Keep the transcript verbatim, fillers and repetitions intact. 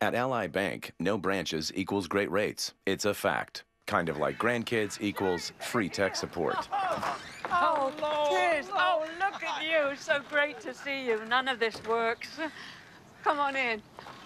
At Ally Bank, no branches equals great rates. It's a fact. Kind of like Grandkids equals free tech support. Oh, Tiz, oh, look at you. So great to see you. None of this works. Come on in.